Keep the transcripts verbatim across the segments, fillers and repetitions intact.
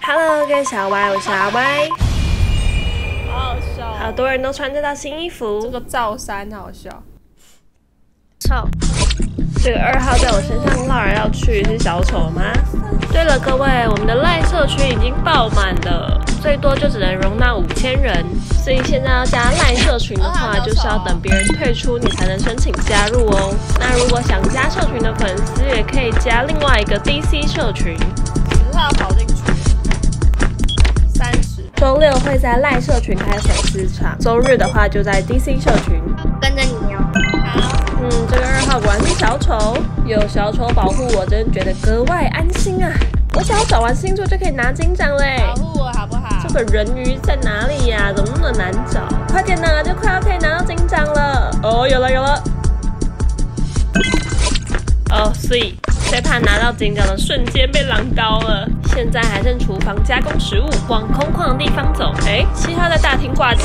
Hello， 各位小歪，我是阿歪。 好好笑、哦， 好多人都穿这套新衣服。 这个罩衫好笑。 丑。 这个二号在我身上绕来绕去是小丑吗？对了，各位，我们的赖社群已经爆满了，最多就只能容纳五千人，所以现在要加赖社群的话，就是要等别人退出你才能申请加入哦。那如果想加社群的粉丝，也可以加另外一个 D C 社群。 十号跑进去。三十。 周六会在赖社群开粉丝场，周日的话就在 D C 社群。 跟着你哦。 好。嗯，这个二号果然是小丑，有小丑保护我，真觉得格外安心啊！我只要找完星座就可以拿金奖嘞！ 保护我好不好？ 这个人鱼在哪里呀、啊？怎么那么难找？快点呐，就快要可以拿到金奖了！哦，有了有了！哦，所以最怕拿到金奖的瞬间被狼刀了。现在还剩厨房加工食物，往空旷的地方走。哎，七号在大厅挂机。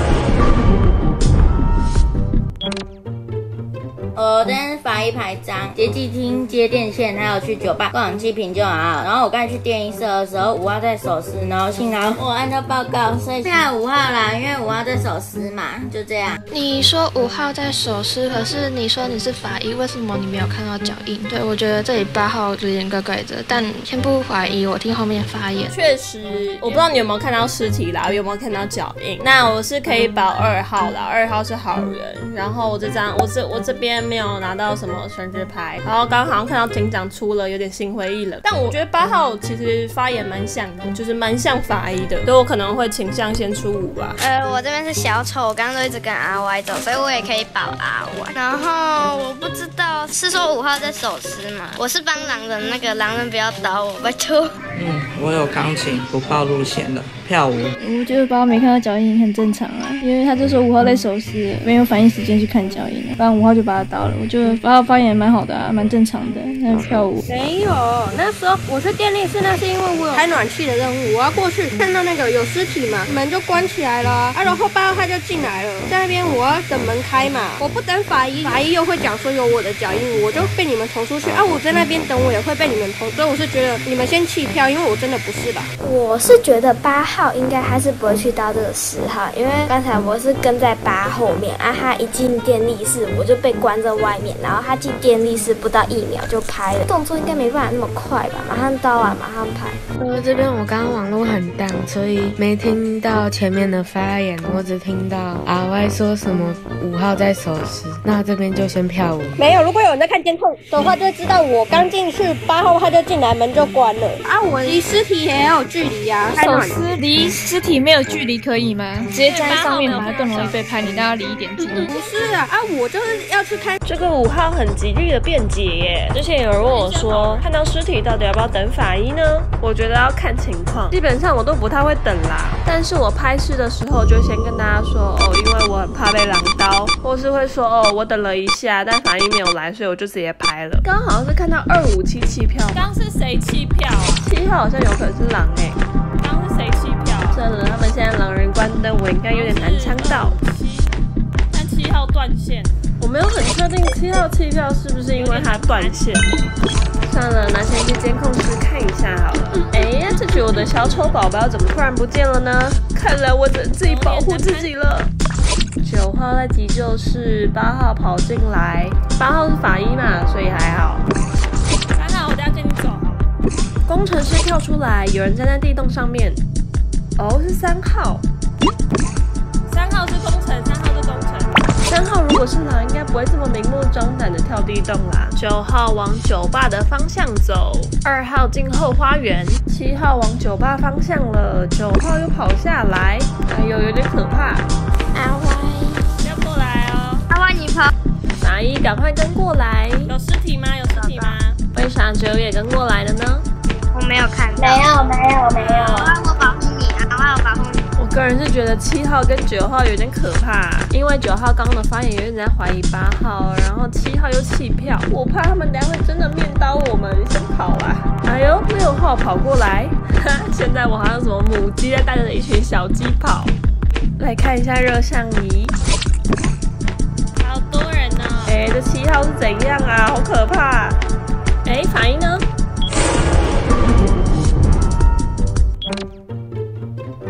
我今天是法医排章，接机厅、接电线，还有去酒吧共享气瓶就好了。然后我刚才去电影社的时候，五号在手撕，然后幸好我按照报告，所以现在五号啦，因为五号在手撕嘛，就这样。 你说五号在手撕，可是你说你是法医，为什么你没有看到脚印？对，我觉得这里八号有点怪怪的，但先不怀疑，我听后面发言。 确实，我不知道你有没有看到尸体啦，有没有看到脚印？那我是可以保二号啦，二号是好人。然后我这张，我这我这边没有拿到什么生日牌，然后刚刚好像看到警长出了，有点心灰意冷。但我觉得八号其实发言蛮像的，就是蛮像法医的，所以我可能会倾向先出五吧。 呃，我这边是小丑，我刚刚都一直跟阿 Y 走，所以我也可以保阿 Y。然后我不知道是说五号在手撕吗？我是帮狼人，那个狼人不要打我，拜托。 嗯，我有钢琴，不暴露险的，跳舞。 我觉得八号没看到脚印很正常啊，因为他就说五号在手撕，没有反应时间去看脚印，不然五号就把他刀了。我觉得八号发言蛮好的啊，蛮正常的。那跳舞没有，那时候我去电力室，那是因为我有开暖气的任务，我要过去看到那个有尸体嘛，门就关起来了啊，啊然后八号他就进来了，在那边我要等门开嘛，我不等法医，法医又会讲说有我的脚印，我就被你们投出去啊，我在那边等我也会被你们投，所以我是觉得你们先弃票，因为我真的不是吧。 我是觉得八号应该他是不会去到这个十号，因为刚才我是跟在八后面啊，他一进电力室我就被关在外面，然后他进电力室不到一秒就拍了，动作应该没办法那么快吧，马上刀完马上拍。 呃，这边我刚刚网络很淡，所以没听到前面的发言，我只听到阿 Y 说什么五号在手撕，那这边就先跳舞。 没有，如果有人在看监控的话，就知道我刚进去，八号他就进来，门就关了啊，我离尸体也有距离啊。 手撕离尸体没有距离可以吗？直接站在上面反而更容易被拍，你当然离一点距离。 不是啊，啊我就是要去看。 这个五号很极力的辩解耶。之前有人问我说，看到尸体到底要不要等法医呢？我觉得要看情况，基本上我都不太会等啦。但是我拍摄的时候就先跟大家说，哦，因为我很怕被狼刀，或是会说，哦，我等了一下，但法医没有来，所以我就直接拍了。刚好是看到二五七弃票， 刚是谁弃票啊？ 七号好像有可能是狼哎。 刚是谁弃票？ 算了，他们现在狼人关灯，我应该有点难枪到。 但七号断线。 我没有很确定七号弃票是不是因为他断线。算了，拿钱去监控室看一下好了。哎呀，这局我的小丑宝宝怎么突然不见了呢？看来我只能自己保护自己了。九号在急救室，八号跑进来，八号是法医嘛，所以还好。 三号，我等下跟你走好了。 工程师跳出来，有人站在地洞上面。哦，是三号。 三号是工程，三号是工程。 三号如果是狼，应该不会这么明目张胆的跳地洞啦。九号往酒吧的方向走，二号进后花园，七号往酒吧方向了，九号又跑下来，哎呦，有点可怕。 阿 Y， 要过来哦。 阿 Y 你跑。 法医赶快跟过来。 有尸体吗？有尸体吗？ 为啥九也跟过来了呢？ 我没有看到。 没有没有没有。 阿 Y 我保护你，阿 Y 我保护你。 我个人是觉得七号跟九号有点可怕，因为九号刚刚的发言有点在怀疑八号，然后七号又弃票，我怕他们等下会真的面刀我们，先跑啦！哎呦，六号跑过来，哈，现在我好像什么母鸡在带着一群小鸡跑。来看一下热像仪， 好多人呢、哦。 哎，这七号是怎样啊？好可怕！哎，法医呢？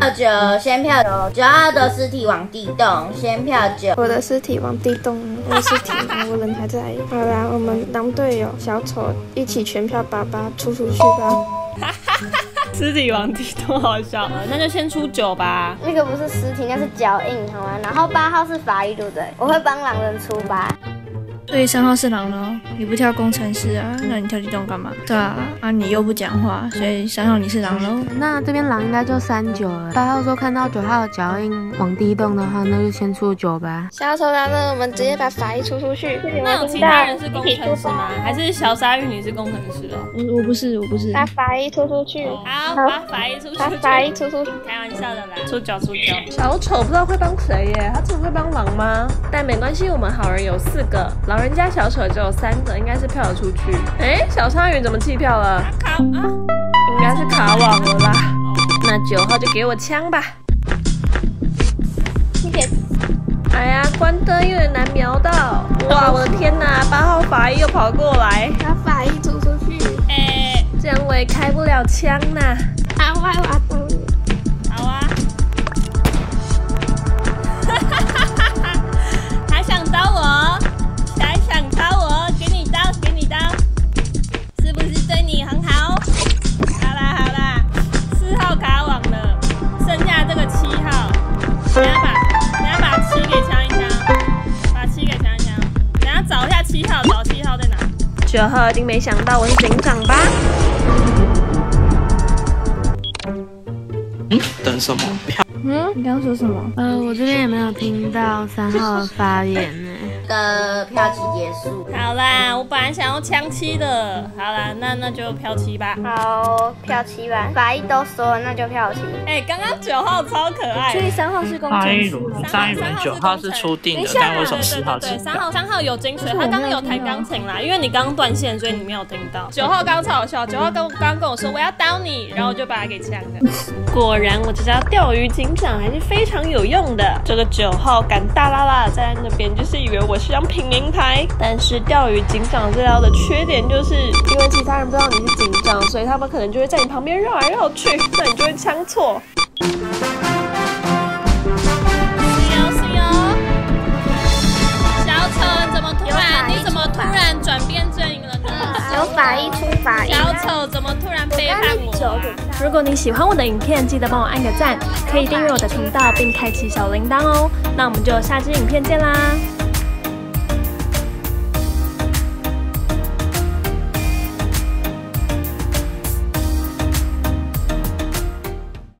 九，先票九，九号的尸体往地洞，先票九。 我的尸体往地洞，我的尸体，我人还在。好啦，我们狼队友小丑一起全票把八出出去吧。 尸体往地洞好笑，那就先出九吧。 那个不是尸体，那是脚印，好吗？然后八号是法医，对不对？我会帮狼人出八。 所以三号是狼咯，你不跳工程师啊？那你跳地洞干嘛？对啊，啊你又不讲话，所以三号你是狼咯。 那这边狼应该就三九了。八号说看到九号的脚印往地洞的话，那就先出九吧。 小丑狼人，我们直接把法医出出去。 那有其他人是工程师吗？还是小鲨鱼你是工程师哦？ 我我不是，我不是。 把法医出出去。 好，把法医出出去。 把法医出出去。 开玩笑的啦，出九出九。小丑不知道会帮谁耶，他真的会帮狼吗？但没关系，我们好人有四个，狼人加小丑只有三个，应该是票得出去。哎，小鲨鱼怎么弃票了？卡啊，应该是卡网了啦。那九号就给我枪吧。 谢谢。 哎呀，关灯有点难瞄到。哇，我的天哪！八号法医又跑过来， 把法医出出去。 哎，这样我也开不了枪呐。 阿歪，我要帮你。 好啊。还想刀我？还想刀我？给你刀，给你刀，是不是对你很好？好啦好啦，四号卡网了，剩下这个七号，等下把等下把七给枪一枪，把七给枪一枪，等下找一下七号，找七号在哪？九号一定没想到我是警长吧？ 嗯，等什么？票？ 嗯，你刚刚说什么？ 呃，我这边也没有听到三号的发言呢。 的票期结束。 好啦，我本来想要枪七的，好啦，那那就票七吧。 好，票七吧。法医都说了，那就票七。 哎、欸，刚刚九号超可爱。 所以三号是工程师。 上一轮九号是出定的，但为什么四号是？ 对，三号三号有精髓，他刚刚有弹钢琴啦，因为你刚刚断线，所以你没有听到。九号刚刚超好笑，九号刚刚跟我说我要刀你，然后我就把他给枪了。果然，我这招钓鱼警长还是非常有用的。这个九号敢大拉拉的站在那边，就是以为我是张平民牌。但是钓鱼警长这招的缺点就是，因为其他人不知道你是警长，所以他们可能就会在你旁边绕来绕去，那你就会枪错。是哦是哦，小丑怎么突然？你怎么突然转变阵营了呢？ 有法医出法医。 小丑怎么突然背叛我、啊？如果你喜欢我的影片，记得帮我按个赞，可以订阅我的频道并开启小铃铛哦。那我们就下支影片见啦！